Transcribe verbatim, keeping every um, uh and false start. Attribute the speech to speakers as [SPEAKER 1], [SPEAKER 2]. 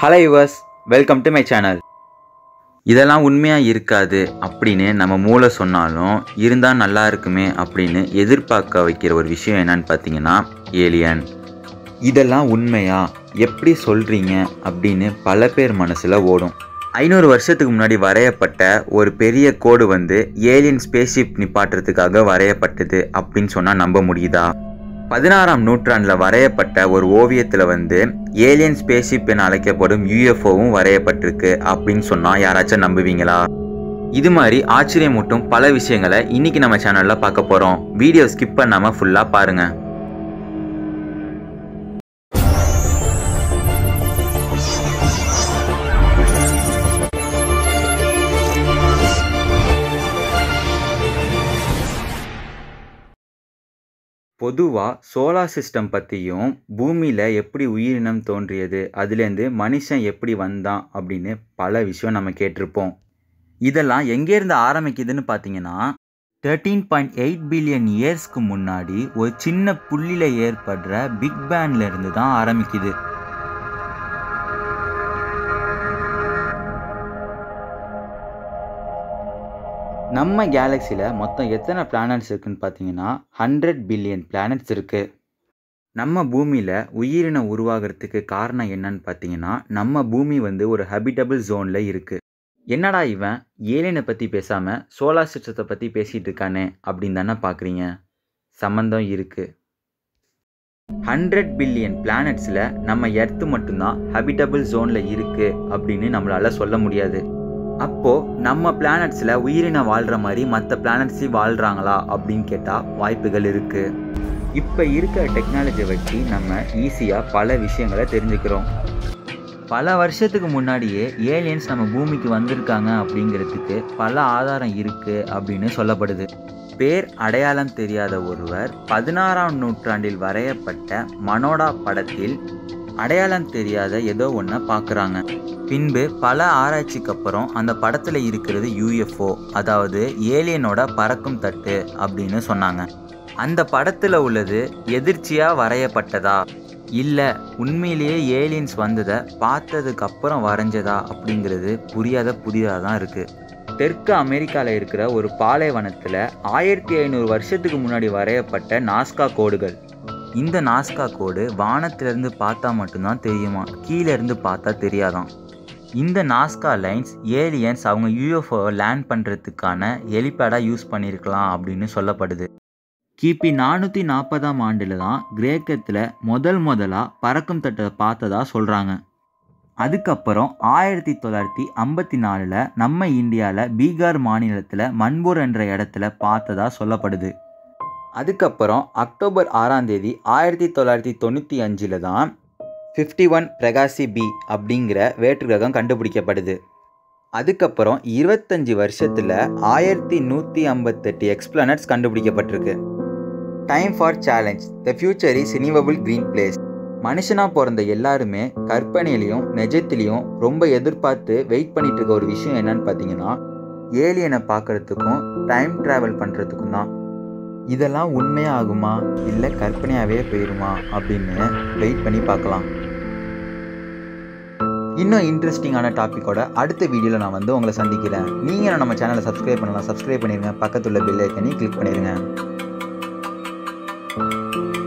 [SPEAKER 1] Hello yours, welcome to my channel. இதெல்லாம் உண்மையாக இருக்காது அப்படின்னு நம்ம மூளை சொன்னாலும் இருந்தால் நல்லா இருக்குமே அப்படின்னு எதிர்பார்க்க வைக்கிற ஒரு விஷயம் என்னன்னு பார்த்தீங்கன்னா ஏலியன். இதெல்லாம் உண்மையா, எப்படி சொல்கிறீங்க அப்படின்னு பல பேர் மனசில் ஓடும். ஐநூறு வருஷத்துக்கு முன்னாடி வரையப்பட்ட ஒரு பெரிய கோடு வந்து ஏலியன் ஸ்பேஸ்ஷிப் நிப்பாட்டுறதுக்காக வரையப்பட்டது அப்படின்னு சொன்னால் நம்ப முடியுதா? பதினாறாம் நூற்றாண்டில் வரையப்பட்ட ஒரு ஓவியத்தில் வந்து ஏலியன் ஸ்பேஸ்ஷிப் என அழைக்கப்படும் யூஎஃப்ஓவும் வரையப்பட்டிருக்கு அப்படின்னு சொன்னால் யாராச்சும் நம்புவீங்களா? இது மாதிரி ஆச்சரியமூட்டும் பல விஷயங்களை இன்னைக்கு நம்ம சேனலில் பார்க்க போகிறோம். வீடியோ ஸ்கிப் பண்ணாமல் ஃபுல்லாக பாருங்கள். பொதுவாக சோலார் சிஸ்டம் பற்றியும் பூமியில் எப்படி உயிரினம் தோன்றியது, அதுலேருந்து மனுஷன் எப்படி வந்தான் அப்படின்னு பல விஷயம் நம்ம கேட்டிருப்போம். இதெல்லாம் எங்கேருந்து ஆரம்பிக்குதுன்னு பார்த்தீங்கன்னா தேர்ட்டீன் பாயிண்ட் எயிட் பில்லியன் இயர்ஸ்க்கு முன்னாடி ஒரு சின்ன புள்ளியில் ஏற்படுற பிக் பேங்ல இருந்து தான் ஆரம்பிக்குது. நம்ம கேலக்சியில் மொத்தம் எத்தனை பிளானட்ஸ் இருக்குன்னு பார்த்தீங்கன்னா ஹண்ட்ரட் பில்லியன் பிளானட்ஸ் இருக்குது. நம்ம பூமியில் உயிரினம் உருவாகிறதுக்கு காரணம் என்னன்னு பார்த்தீங்கன்னா நம்ம பூமி வந்து ஒரு ஹேபிட்டபிள் ஜோனில் இருக்குது. என்னடா இவன் ஏலியனை பற்றி பேசாமல் சோலார் சிஸ்டத்தை பற்றி பேசிகிட்டு இருக்கானே அப்படின்னு தானே பார்க்குறீங்க. சம்மந்தம் இருக்குது. ஹண்ட்ரட் பில்லியன் பிளானட்ஸில் நம்ம எர்த்து மட்டும்தான் ஹேபிட்டபிள் ஜோனில் இருக்குது அப்படின்னு நம்மளால் சொல்ல முடியாது. அப்போது நம்ம பிளானட்ஸில் உயிரினம் வாழ்கிற மாதிரி மற்ற பிளானட்ஸையும் வாழ்கிறாங்களா அப்படின்னு கேட்டால் வாய்ப்புகள் இருக்குது. இப்போ இருக்கிற டெக்னாலஜியை வச்சு நம்ம ஈஸியாக பல விஷயங்களை தெரிஞ்சுக்கிறோம். பல வருஷத்துக்கு முன்னாடியே ஏலியன்ஸ் நம்ம பூமிக்கு வந்திருக்காங்க அப்படிங்கிறதுக்கு பல ஆதாரம் இருக்குது அப்படின்னு சொல்லப்படுது. பேர் அடையாளம் தெரியாத ஒருவர் பதினாறாம் நூற்றாண்டில் வரையப்பட்ட மனோடா படத்தில் அடையாளம் தெரியாத ஏதோ ஒன்றை பார்க்குறாங்க. பின்பு பல ஆராய்ச்சிக்கு அப்புறம் அந்த படத்தில் இருக்கிறது யூஎஃப்ஓ, அதாவது ஏலியனோட பறக்கும் தட்டு அப்படின்னு சொன்னாங்க. அந்த படத்தில் உள்ளது எதிர்ச்சியாக வரையப்பட்டதா இல்லை உண்மையிலேயே ஏலியன்ஸ் வந்ததை பார்த்ததுக்கு அப்புறம் வரைஞ்சதா அப்படிங்கிறது புரியாத புதிதாக தான் இருக்குது. தெற்கு அமெரிக்காவில் இருக்கிற ஒரு பாலைவனத்தில் ஆயிரத்தி ஐநூறு வருஷத்துக்கு முன்னாடி வரையப்பட்ட நாஸ்கா கோடுகள். இந்த நாஸ்கா கோடு வானத்திலிருந்து பார்த்தா மட்டும்தான் தெரியுமா, கீழே இருந்து பார்த்தா தெரியாதான். இந்த நாஸ்கா லைன்ஸ் ஏலியன்ஸ் அவங்க யூஎஃப்ஓவை லேண்ட் பண்ணுறதுக்கான ஹெலிபேடாக யூஸ் பண்ணியிருக்கலாம் அப்படின்னு சொல்லப்படுது. கிபி நானூற்றி நாற்பதாம் ஆண்டில் தான் கிரேக்கத்தில் முதல் முதலாக பறக்கும் தட்டை பார்த்ததா சொல்கிறாங்க. அதுக்கப்புறம் ஆயிரத்தி தொள்ளாயிரத்தி ஐம்பத்தி நாலில் நம்ம இந்தியாவில் பீகார் மாநிலத்தில் மன்பூர் என்ற இடத்துல பார்த்ததா சொல்லப்படுது. அதுக்கப்புறம் அக்டோபர் ஆறாம் தேதி ஆயிரத்தி தொள்ளாயிரத்தி தொண்ணூற்றி அஞ்சில் தான் ஃபிஃப்டி ஒன் பிரகாசி பி அப்படிங்கிற வேற்று கிரகம் கண்டுபிடிக்கப்படுது. அதுக்கப்புறம் இருபத்தஞ்சி வருஷத்தில் ஆயிரத்தி நூற்றி ஐம்பத்தெட்டு எக்ஸ்பிளானட்ஸ் கண்டுபிடிக்கப்பட்டிருக்கு. Time for challenge, the future is renewable green place. மனுஷனாக பிறந்த எல்லாருமே கற்பனையிலையும் நிஜத்திலையும் ரொம்ப எதிர்பார்த்து வெயிட் பண்ணிட்டு இருக்க ஒரு விஷயம் என்னன்னு பார்த்தீங்கன்னா ஏலியனை பார்க்குறதுக்கும் டைம் ட்ராவல் பண்ணுறதுக்கும் தான். இதெல்லாம் உண்மையாகுமா இல்லை கற்பனையாகவே போயிடுமா அப்படின்னு வெயிட் பண்ணி பார்க்கலாம். இன்னும் இன்ட்ரெஸ்டிங்கான டாப்பிக்கோட அடுத்த வீடியோவில் நான் வந்து உங்களை சந்திக்கிறேன். நீங்கள் நம்ம சேனலை சப்ஸ்கிரைப் பண்ணலாம், சப்ஸ்கிரைப் பண்ணிடுங்க. பக்கத்துள்ள பெல் ஐக்கனையும் கிளிக் பண்ணிடுங்க.